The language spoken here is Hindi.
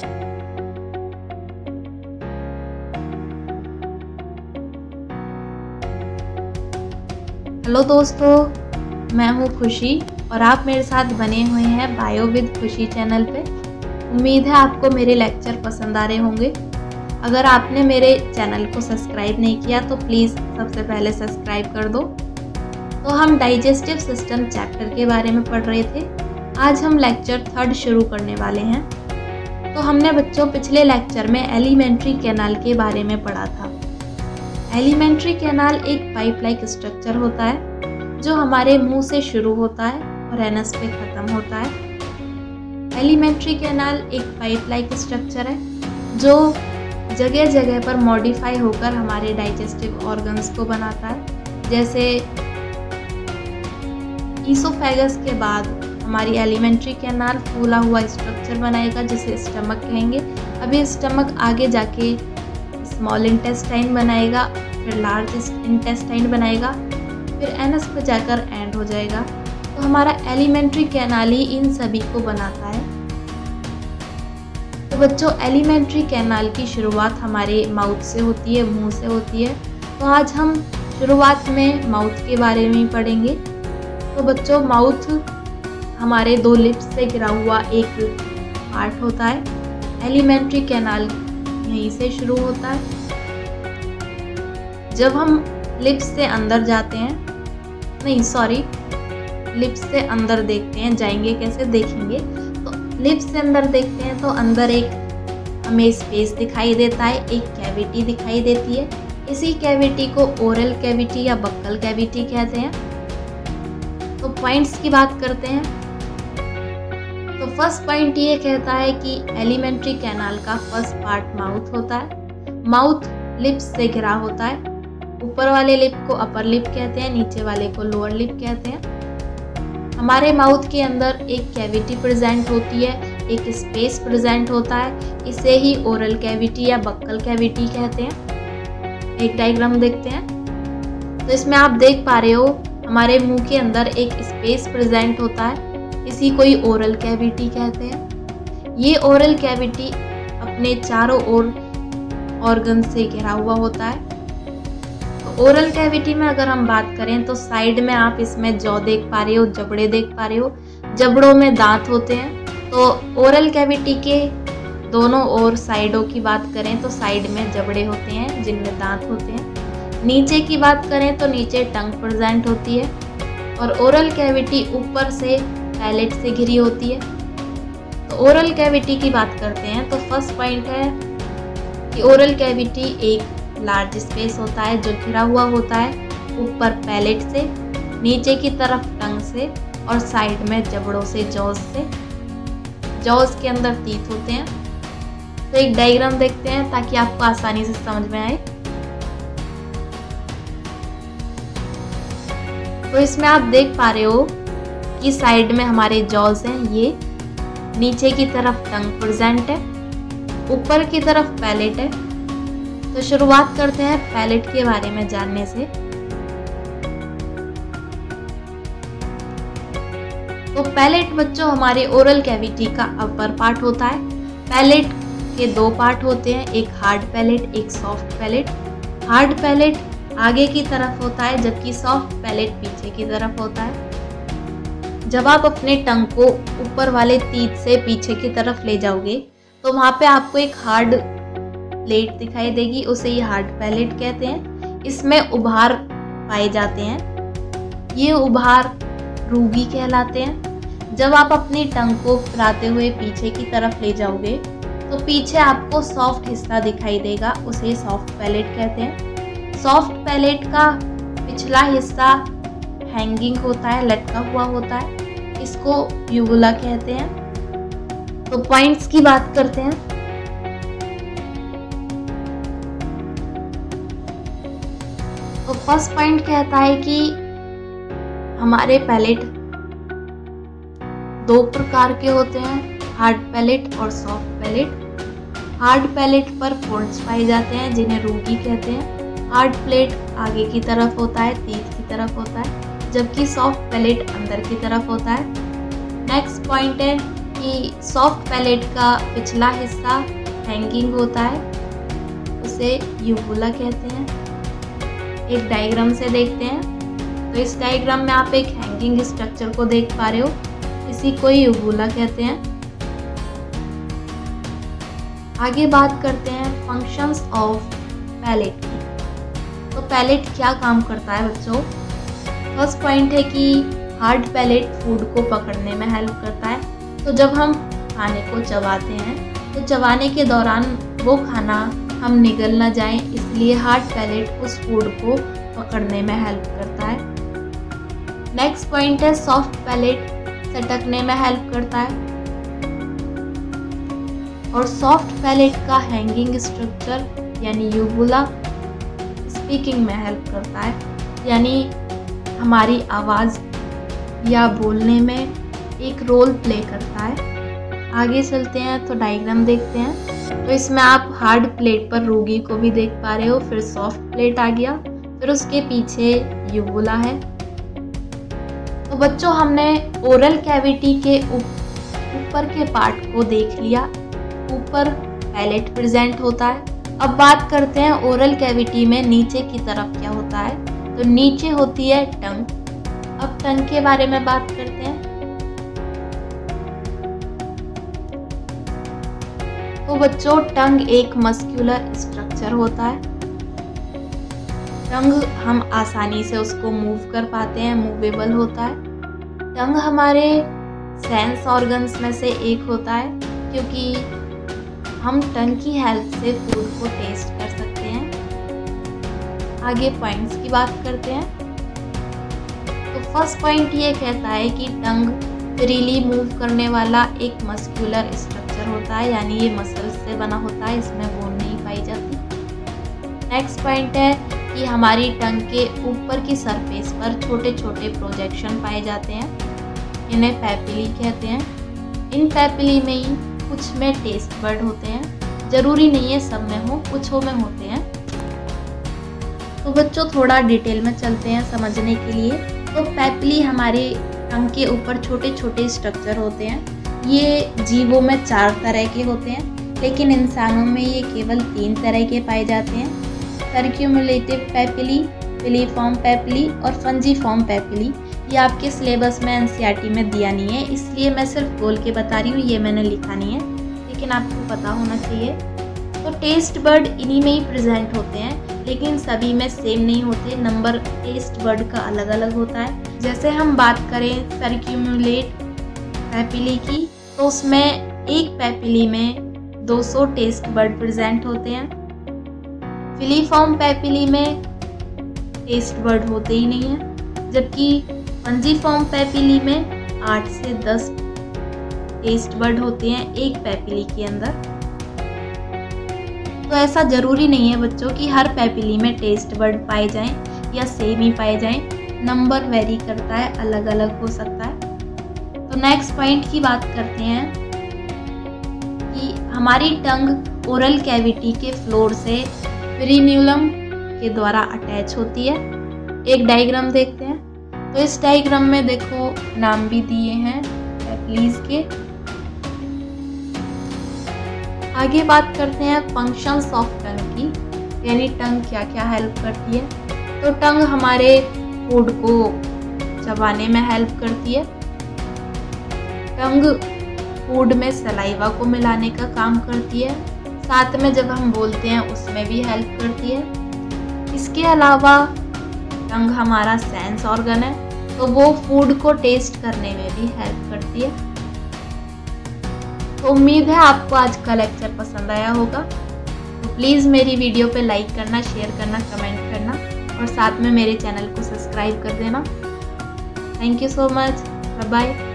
हेलो दोस्तों, मैं हूँ खुशी और आप मेरे साथ बने हुए हैं बायो विद खुशी चैनल पे। उम्मीद है आपको मेरे लेक्चर पसंद आ रहे होंगे। अगर आपने मेरे चैनल को सब्सक्राइब नहीं किया तो प्लीज़ सबसे पहले सब्सक्राइब कर दो। तो हम डाइजेस्टिव सिस्टम चैप्टर के बारे में पढ़ रहे थे। आज हम लेक्चर 3 शुरू करने वाले हैं। तो हमने बच्चों पिछले लेक्चर में एलिमेंट्री कैनाल के बारे में पढ़ा था। एलिमेंट्री कैनाल एक पाइप लाइक स्ट्रक्चर होता है जो हमारे मुंह से शुरू होता है और एनस पे ख़त्म होता है। एलिमेंट्री कैनाल एक पाइप लाइक स्ट्रक्चर है जो जगह जगह पर मॉडिफाई होकर हमारे डाइजेस्टिव ऑर्गन्स को बनाता है। जैसे ईसोफेगस के बाद हमारी एलिमेंट्री कैनाल फूला हुआ स्ट्रक्चर बनाएगा जिसे स्टमक कहेंगे। अभी स्टमक आगे जाके स्मॉल इंटेस्टाइन बनाएगा, फिर लार्ज इंटेस्टाइन बनाएगा, फिर एनस पे जाकर एंड हो जाएगा। तो हमारा एलिमेंट्री कैनाल ही इन सभी को बनाता है। तो बच्चों, एलिमेंट्री कैनाल की शुरुआत हमारे माउथ से होती है, मुंह से होती है। तो आज हम शुरुआत में माउथ के बारे में ही पढ़ेंगे। तो बच्चों, माउथ हमारे 2 लिप्स से घिरा हुआ एक पार्ट होता है। एलिमेंट्री कैनाल यहीं से शुरू होता है। जब हम लिप्स से अंदर जाते हैं, लिप्स से अंदर देखते हैं, जाएंगे कैसे देखेंगे। तो लिप्स से अंदर देखते हैं तो अंदर एक हमें स्पेस दिखाई देता है, एक कैविटी दिखाई देती है। इसी कैविटी को ओरल कैविटी या बक्कल कैविटी कहते हैं। तो पॉइंट्स की बात करते हैं। तो फर्स्ट पॉइंट ये कहता है कि एलिमेंट्री कैनाल का फर्स्ट पार्ट माउथ होता है। माउथ लिप्स से घिरा होता है। ऊपर वाले लिप को अपर लिप कहते हैं, नीचे वाले को लोअर लिप कहते हैं। हमारे माउथ के अंदर एक कैविटी प्रेजेंट होती है, एक स्पेस प्रेजेंट होता है। इसे ही ओरल कैविटी या बक्कल कैविटी कहते हैं। एक डायग्राम देखते हैं। तो इसमें आप देख पा रहे हो हमारे मुंह के अंदर एक स्पेस प्रेजेंट होता है, इसी को ही ओरल कैविटी कहते हैं। ये ओरल कैविटी अपने चारों ओर ऑर्गन से घिरा हुआ होता है। तो ओरल कैविटी में अगर हम बात करें तो साइड में आप इसमें जॉ देख पा रहे हो, जबड़े देख पा रहे हो। जबड़ों में दांत होते हैं। तो ओरल कैविटी के दोनों ओर साइडों की बात करें तो साइड में जबड़े होते हैं जिनमें दांत होते हैं। नीचे की बात करें तो नीचे टंग प्रेजेंट होती है और ओरल कैविटी ऊपर से पैलेट से घिरी होती है। तो ओरल कैविटी की बात करते हैं। तो फर्स्ट पॉइंट है कि ओरल कैविटी एक लार्ज स्पेस होता है जो घिरा हुआ होता है, ऊपर पैलेट से, नीचे की तरफ टंग से और साइड में जबड़ों से, जॉज से। जॉज के अंदर टीथ होते हैं। तो एक डायग्राम देखते हैं ताकि आपको आसानी से समझ में आए। तो इसमें आप देख पा रहे हो कि साइड में हमारे जॉज हैं, ये नीचे की तरफ टंग प्रेजेंट है, ऊपर की तरफ पैलेट है। तो शुरुआत करते हैं पैलेट के बारे में जानने से। तो पैलेट बच्चों हमारे ओरल कैविटी का अपर पार्ट होता है। पैलेट के 2 पार्ट होते हैं, एक हार्ड पैलेट, एक सॉफ्ट पैलेट। हार्ड पैलेट आगे की तरफ होता है जबकि सॉफ्ट पैलेट पीछे की तरफ होता है। जब आप अपने टंग को ऊपर वाले टीथ से पीछे की तरफ ले जाओगे तो वहाँ पे आपको एक हार्ड प्लेट दिखाई देगी, उसे ये हार्ड पैलेट कहते हैं। इसमें उभार पाए जाते हैं, ये उभार रूगी कहलाते हैं। जब आप अपनी टंग को फैलाते हुए पीछे की तरफ ले जाओगे तो पीछे आपको सॉफ्ट हिस्सा दिखाई देगा, उसे सॉफ्ट पैलेट कहते हैं। सॉफ्ट पैलेट का पिछला हिस्सा हैंगिंग होता है, लटका हुआ होता है, इसको यूबुला कहते हैं। तो पॉइंट्स की बात करते हैं। तो फर्स्ट पॉइंट कहता है कि हमारे पैलेट 2 प्रकार के होते हैं, हार्ड पैलेट और सॉफ्ट पैलेट। हार्ड पैलेट पर फोल्ड्स पाए जाते हैं जिन्हें रूगी कहते हैं। हार्ड प्लेट आगे की तरफ होता है, टीथ की तरफ होता है, जबकि सॉफ्ट पैलेट अंदर की तरफ होता है। नेक्स्ट पॉइंट है कि सॉफ्ट पैलेट का पिछला हिस्सा हैंगिंग होता है, उसे यूबुला कहते हैं। एक डायग्राम से देखते हैं, तो इस डायग्राम में आप एक हैंगिंग स्ट्रक्चर को देख पा रहे हो, इसी को यूबुला कहते हैं। आगे बात करते हैं फंक्शंस ऑफ पैलेट की। तो पैलेट क्या काम करता है बच्चों? फर्स्ट पॉइंट है कि हार्ड पैलेट फूड को पकड़ने में हेल्प करता है। तो जब हम खाने को चबाते हैं तो चबाने के दौरान वो खाना हम निगल ना जाए, इसलिए हार्ड पैलेट उस फूड को पकड़ने में हेल्प करता है। नेक्स्ट पॉइंट है सॉफ्ट पैलेट सटकने में हेल्प करता है, और सॉफ्ट पैलेट का हैंगिंग स्ट्रक्चर यानी यूबुला स्पीकिंग में हेल्प करता है, यानी हमारी आवाज़ या बोलने में एक रोल प्ले करता है। आगे चलते हैं तो डायग्राम देखते हैं। तो इसमें आप हार्ड प्लेट पर रोगी को भी देख पा रहे हो, फिर सॉफ्ट प्लेट आ गया, फिर उसके पीछे यूबुला है। तो बच्चों हमने ओरल कैविटी के ऊपर के पार्ट को देख लिया, ऊपर पैलेट प्रेजेंट होता है। अब बात करते हैं ओरल कैविटी में नीचे की तरफ क्या होता है। तो नीचे होती है टंग। अब टंग के बारे में बात करते हैं। तो बच्चों टंग एक मस्कुलर स्ट्रक्चर होता है। टंग हम आसानी से उसको मूव कर पाते हैं, मूवेबल होता है। टंग हमारे सेंस ऑर्गन्स में से एक होता है, क्योंकि हम टंग की हेल्प से फूड को टेस्ट कर सकते हैं। आगे पॉइंट्स की बात करते हैं। तो फर्स्ट पॉइंट ये कहता है कि टंग फ्रीली मूव करने वाला एक मस्कुलर स्ट्रक्चर होता है, यानी ये मसल्स से बना होता है, इसमें बोन नहीं पाई जाती। नेक्स्ट पॉइंट है कि हमारी टंग के ऊपर की सरफेस पर छोटे छोटे प्रोजेक्शन पाए जाते हैं, इन्हें पैपिली कहते हैं। इन पैपिली में ही कुछ में टेस्ट बर्ड होते हैं, जरूरी नहीं है सब में हो, कुछों में होते हैं। तो बच्चों थोड़ा डिटेल में चलते हैं समझने के लिए। तो पैपिली हमारे टंग के ऊपर छोटे छोटे स्ट्रक्चर होते हैं। ये जीवों में 4 तरह के होते हैं, लेकिन इंसानों में ये केवल 3 तरह के पाए जाते हैं। सर्क्यूमुलेटिव पैपिली, फिलीफॉर्म पैपिली और फंजीफॉर्म पैपिली। ये आपके सिलेबस में एनसीईआरटी में दिया नहीं है, इसलिए मैं सिर्फ बोल के बता रही हूँ, ये मैंने लिखा नहीं है, लेकिन आपको पता होना चाहिए। तो टेस्ट बर्ड इन्हीं में ही प्रेजेंट होते हैं, लेकिन सभी में सेम नहीं होते, नंबर टेस्ट बर्ड का अलग अलग होता है। जैसे हम बात करें सर्क्यूमुलेट पैपिली की, तो उसमें एक पैपिली में 200 टेस्ट बर्ड प्रेजेंट होते हैं। फिलीफॉर्म पैपिली में टेस्ट बर्ड होते ही नहीं है, जबकि फंजीफॉर्म पैपिली में 8 से 10 टेस्ट बर्ड होते हैं एक पैपिली के अंदर। तो ऐसा ज़रूरी नहीं है बच्चों कि हर पैपिली में टेस्ट बर्ड पाए जाएं या सेम ही पाए जाएं, नंबर वेरी करता है, अलग अलग हो सकता है। तो नेक्स्ट पॉइंट की बात करते हैं कि हमारी टंग ओरल कैविटी के फ्लोर से पेरिन्यूलम के द्वारा अटैच होती है। एक डायग्राम देखते हैं। तो इस डायग्राम में देखो नाम भी दिए हैं पैपिलीज के। आगे बात करते हैं फंक्शंस ऑफ टंग की, यानी टंग क्या क्या हेल्प करती है। तो टंग हमारे फूड को चबाने में हेल्प करती है। टंग फूड में सलाइवा को मिलाने का काम करती है, साथ में जब हम बोलते हैं उसमें भी हेल्प करती है। इसके अलावा टंग हमारा सेंस ऑर्गन है, तो वो फूड को टेस्ट करने में भी हेल्प करती है। तो उम्मीद है आपको आज का लेक्चर पसंद आया होगा। तो प्लीज़ मेरी वीडियो पे लाइक करना, शेयर करना, कमेंट करना और साथ में मेरे चैनल को सब्सक्राइब कर देना। Thank you so much, bye bye.